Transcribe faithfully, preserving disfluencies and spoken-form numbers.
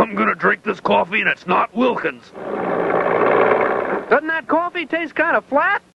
I'm gonna drink this coffee and it's not Wilkins. Doesn't that coffee taste kind of flat?